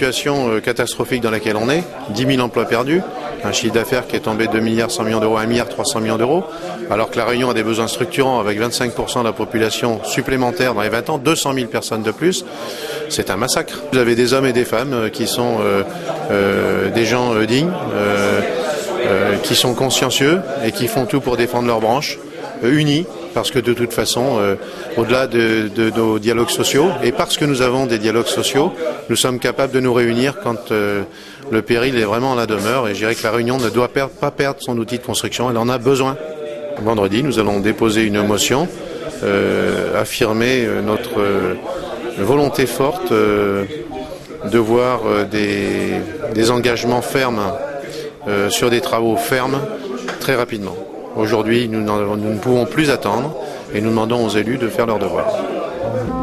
situation catastrophique dans laquelle on est, 10 000 emplois perdus, un chiffre d'affaires qui est tombé de 2 milliards 100 millions d'euros à 1 milliard 300 millions d'euros, alors que La Réunion a des besoins structurants avec 25% de la population supplémentaire dans les 20 ans, 200 000 personnes de plus, c'est un massacre. Vous avez des hommes et des femmes qui sont des gens dignes, qui sont consciencieux et qui font tout pour défendre leur branche, unis, parce que de toute façon, au-delà de nos dialogues sociaux, et parce que nous avons des dialogues sociaux, nous sommes capables de nous réunir quand le péril est vraiment en la demeure, et je dirais que La Réunion ne doit pas perdre son outil de construction, elle en a besoin. Vendredi, nous allons déposer une motion, affirmer notre volonté forte de voir des engagements fermes sur des travaux fermes très rapidement. Aujourd'hui, nous ne pouvons plus attendre et nous demandons aux élus de faire leur devoir.